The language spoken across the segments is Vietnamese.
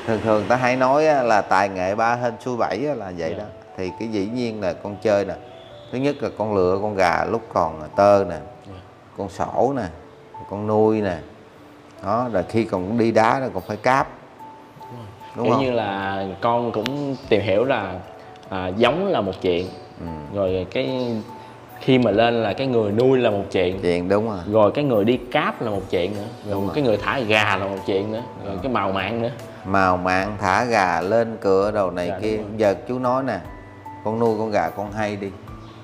thường thường ta hay nói là tài nghệ ba hên xui bảy là vậy đó. Thì cái dĩ nhiên là con chơi nè, thứ nhất là con lựa con gà lúc còn tơ nè, con sổ nè, con nuôi nè, đó, rồi khi còn đi đá rồi còn phải cáp, đúng kiểu không? như là con cũng tìm hiểu là giống là một chuyện, rồi cái khi mà lên là cái người nuôi là một chuyện, Đúng rồi. rồi cái người đi cáp là một chuyện nữa, rồi Đúng cái rồi. người thả gà là một chuyện nữa, rồi cái màu mạn nữa. Màu mạn, thả gà lên cửa đầu này Dạ, kia. Giờ chú nói nè, con nuôi con gà con hay đi,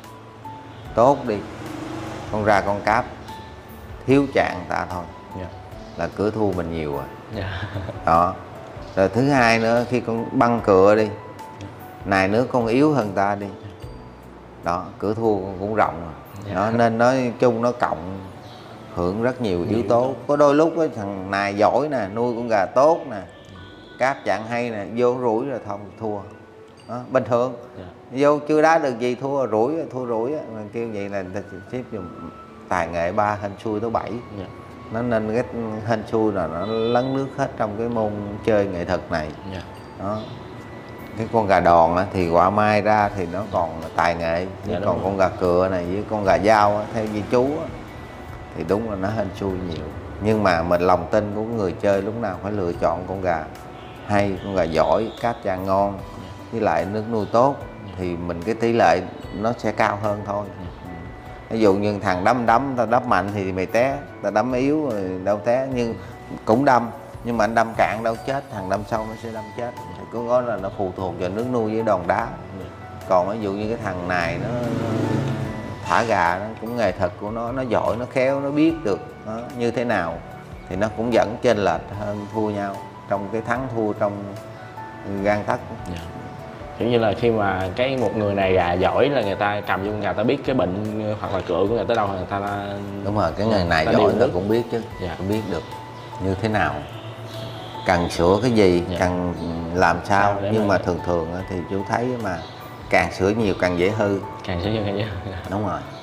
tốt đi, con ra con cáp thiếu chạng ta thôi là cửa thua mình nhiều rồi. Đó. Rồi thứ hai nữa, khi con băng cựa đi, này nữa con yếu hơn ta đi, đó, cửa thua con cũng rộng rồi. Đó, nên nói chung nó cộng hưởng rất nhiều yếu tố. Có đôi lúc á, thằng này giỏi nè, nuôi con gà tốt nè, cáp chạng hay nè, vô rủi rồi thôi thua. Đó, bình thường. Vô chưa đá được gì thua rủi, thua rủi á. Mà kêu vậy là người ta xếp dùng tài nghệ ba hên xui tới 7. Nó nên cái hên xui là nó lấn nước hết trong cái môn chơi nghệ thuật này. Đó. Cái con gà đòn á, thì quả mai ra thì nó còn tài nghệ, chứ còn con gà cựa này với con gà dao á, theo như chú á, thì đúng là nó hên xui nhiều. Nhưng mà mình lòng tin của người chơi lúc nào phải lựa chọn con gà hay, con gà giỏi, cáp chạng ngon, với lại nước nuôi tốt, thì mình cái tỷ lệ nó sẽ cao hơn thôi. Ví dụ như thằng đấm ta đấm mạnh thì mày té, ta đấm yếu rồi đâu té, nhưng cũng đâm, nhưng mà anh đâm cạn đâu chết, thằng đâm sâu nó sẽ đâm chết. Thì có nói là nó phụ thuộc vào nước nuôi với đòn đá. Còn ví dụ như cái thằng này nó thả gà, nó cũng nghề thật của nó giỏi, nó khéo, nó biết được nó như thế nào, thì nó cũng vẫn chênh lệch hơn thua nhau trong cái thắng thua trong gan tấc. Kiểu như là khi mà một người này gà giỏi là người ta cầm vô con gà, ta biết cái bệnh hoặc là cựa của người tới đâu, người ta đúng rồi, cái người này giỏi người ta cũng biết chứ, cũng biết được như thế nào, cần sửa cái gì, cần làm sao. Nhưng mà thường thường thì chú thấy mà càng sửa nhiều càng dễ hư. Càng sửa nhiều càng dễ hư. Đúng rồi.